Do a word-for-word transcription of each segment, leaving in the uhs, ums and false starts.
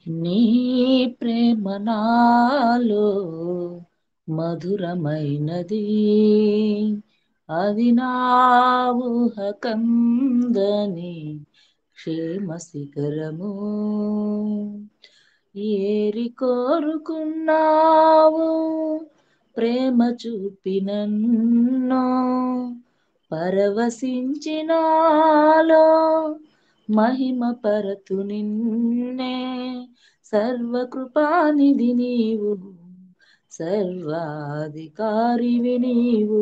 నీ ప్రేమ నాలో మధురమైనది, అది నా ఊహ కందని క్షేమ శిఖరము. ఏరి కోరుకున్నావు ప్రేమ చూపి నన్ను, పరవశించినాలో మహిమ పరతు నిన్నే. సర్వకృపానిధి నీవు, సర్వాధికారివి నీవు,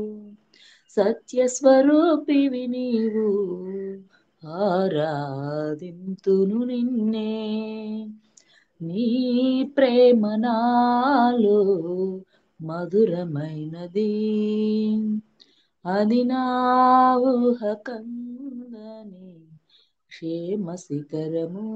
సత్యస్వరూపివి నీవు, ఆరాధింతును నిన్నే. నీ ప్రేమ నాలో మధురమైనది, అది నా ఊహ కందని క్షేమ శిఖరము.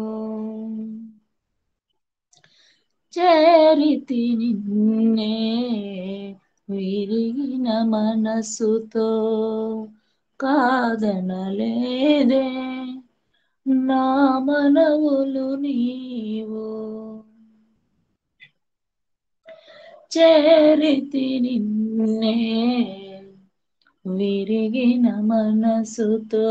చేరితి నిన్నే విరిగిన మనసుతో, కాదనలేదే నా మనవులు నీవు. చేరితి నిన్నే విరిగిన మనసుతో,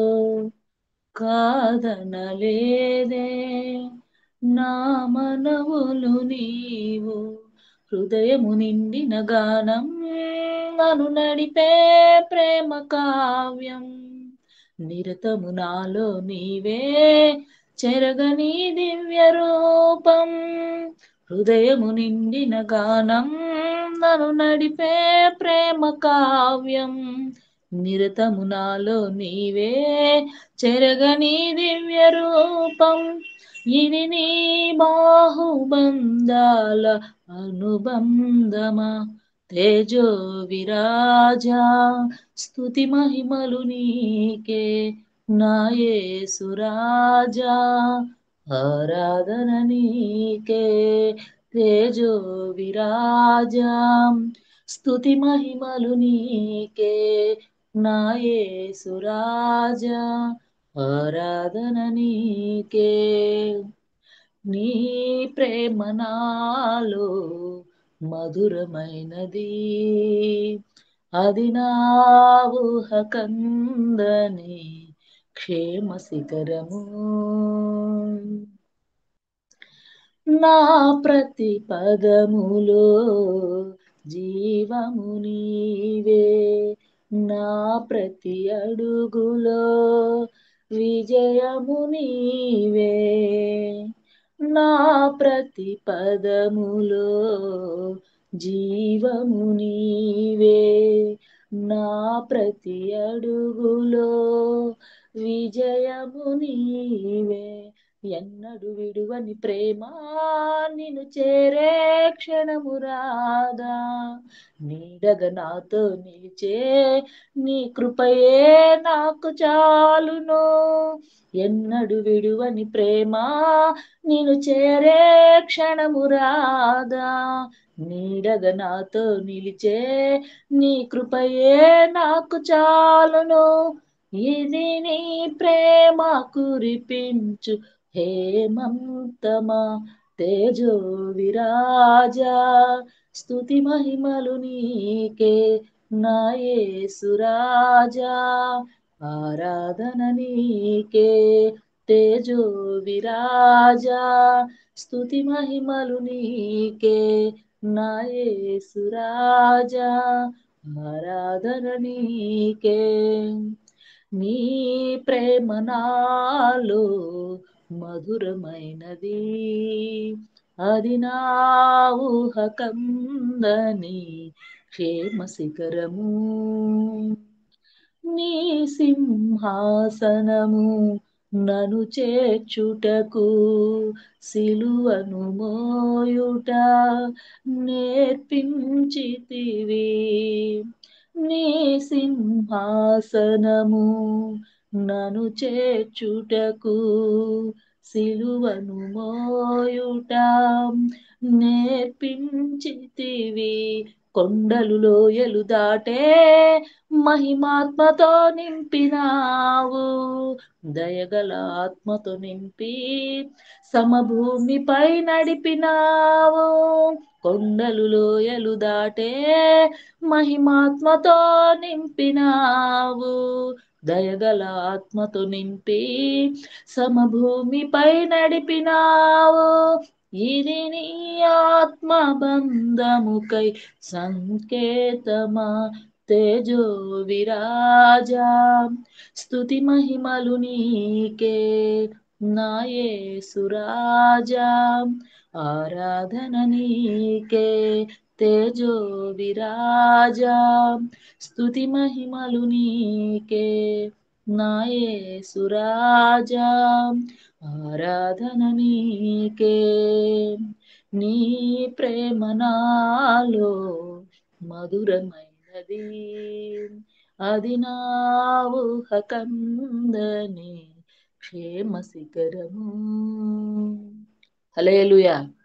కాదనలేదే నా మనవులు నీవు. హృదయము నిండిన గానం నన్ను నడిపే ప్రేమ కావ్యం, నిరతము నాలో నీవే చెరగని దివ్య రూపం. హృదయము నిండిన గానం నన్ను నడిపే ప్రేమ కావ్యం, నిరతము నాలో నీవే చెరగని దివ్య రూపం. ఇది నీ బాహుబంధాల అనుబంధమా, తేజో విరాజా స్తుతి మహిమలు నీకే నా యేసురాజా. ఆరాధన నీకే తేజో విరాజా, స్తుతి మహిమలు నీకే నా యేసురాజా. ఆరాధన నీకే. నీ ప్రేమ నాలో మధురమైనది, అది నా ఊహ కందని క్షేమ శిఖరము. నా ప్రతి పదములో జీవము నీవే, నా ప్రతి అడుగులో విజయము నీవే. నా ప్రతి పదములో జీవము నీవే, నా ప్రతి అడుగులో విజయము నీవే. ఎన్నడు విడువని ప్రేమ నిన్ను చేరే క్షణము రాదా, నీడగ నాతో నిలిచే నీ కృపయే నాకు చాలును. ఎన్నడు విడువని ప్రేమ నిన్ను చేరే క్షణము రాదా, నీడగ నాతో నిలిచే నీ కృపయే నాకు చాలును. ఇది నీ ప్రేమ కురిపించు హేమంతమా, తేజో విరాజా స్తుతి మహిమలు నీకే నా యేసురాజా. ఆరాధన నీకే తేజో విరాజా, స్తుతి మహిమలు నీకే నా యేసురాజా. ఆరాధన నీకే. నీ ప్రేమ నాలో మధురమైనది, అది నా ఊహ కందని క్షేమ శిఖరము. నీ సింహాసనము నను చేర్చుటకు, సిలువను మోయుట నేర్పించితివి. నీ సింహాసనము నను చేర్చుటకు, సిలువను మోయుట నేర్పించితివి. కొండలు లోయలు దాటే మహిమాత్మతో నింపినావు, దయగల ఆత్మతో నింపి సమభూమిపై నడిపినావు. కొండలు లోయలు దాటే మహిమాత్మతో నింపినావు, దయగల ఆత్మతో నింపి సమభూమిపై నడిపినావు. ఇది నీ ఆత్మ బంధముకై సంకేతమా తేజో విరాజా, స్తుతి మహిమలు నీకే నా యేసురాజా, ఆరాధన నీకే తేజో విరాజా, స్తుతి మహిమలు నీకే నా యేసురాజా, ఆరాధన నీకే. నీ ప్రేమ నాలో మధురమైనది, అది నా ఊహ కందని క్షేమ శిఖరము. హల్లెలూయా.